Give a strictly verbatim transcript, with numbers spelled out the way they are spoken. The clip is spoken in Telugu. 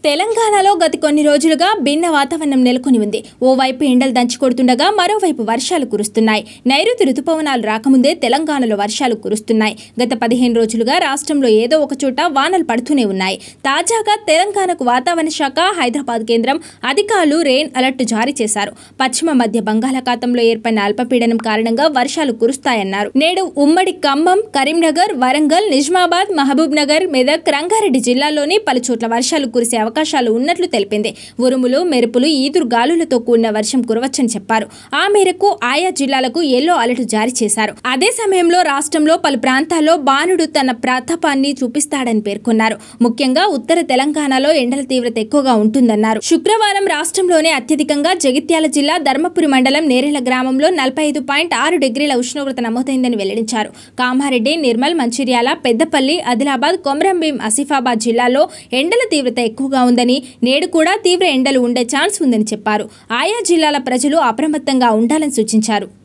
తెలంగాణలో గత కొన్ని రోజులుగా భిన్న వాతావరణం నెలకొని ఉంది. ఓవైపు ఎండలు దంచుకొడుతుండగా మరోవైపు వర్షాలు కురుస్తున్నాయి. నైరుతి రుతుపవనాలు రాకముందే తెలంగాణలో వర్షాలు కురుస్తున్నాయి. గత పదిహేను రోజులుగా రాష్ట్రంలో ఏదో ఒక చోట వానలు పడుతూనే ఉన్నాయి. తాజాగా తెలంగాణకు వాతావరణ శాఖ హైదరాబాద్ కేంద్రం అధికారులు రెయిన్ అలర్ట్ జారీ చేశారు. పశ్చిమ మధ్య బంగాళాఖాతంలో ఏర్పడిన అల్పపీడనం కారణంగా వర్షాలు కురుస్తాయన్నారు. నేడు ఉమ్మడి ఖమ్మం, కరీంనగర్, వరంగల్, నిజామాబాద్, మహబూబ్ నగర్, మెదక్, రంగారెడ్డి జిల్లాల్లోని పలుచోట్ల వర్షాలు కురిసే అవకాశాలు ఉన్నట్లు తెలిపింది. ఉరుములు, మెరుపులు, ఈదురు గాలులతో కూడిన వర్షం కురవచ్చని చెప్పారు. ఆ మేరకు ఆయా జిల్లాలకు ఎల్లో అలర్ట్ జారీ చేశారు. అదే సమయంలో రాష్ట్రంలో పలు ప్రాంతాల్లో బాణుడు తన ప్రతాపాన్ని చూపిస్తాడని పేర్కొన్నారు. ముఖ్యంగా ఉత్తర తెలంగాణలో ఎండల తీవ్రత ఎక్కువగా ఉంటుందన్నారు. శుక్రవారం రాష్ట్రంలోనే అత్యధికంగా జగిత్యాల జిల్లా ధర్మపురి మండలం నేరెళ్ల గ్రామంలో నలభై ఐదు పాయింట్ ఆరు డిగ్రీల ఉష్ణోగ్రత నమోదైందని వెల్లడించారు. కామారెడ్డి, నిర్మల్, మంచిర్యాల, పెద్దపల్లి, ఆదిలాబాద్, కొమరంభీం, ఆసిఫాబాద్ జిల్లాల్లో ఎండల తీవ్రత ఎక్కువగా ఉందని, నేడు కూడా తీవ్ర ఎండలు ఉండే ఛాన్స్ ఉందని చెప్పారు. ఆయా జిల్లాల ప్రజలు అప్రమత్తంగా ఉండాలని సూచించారు.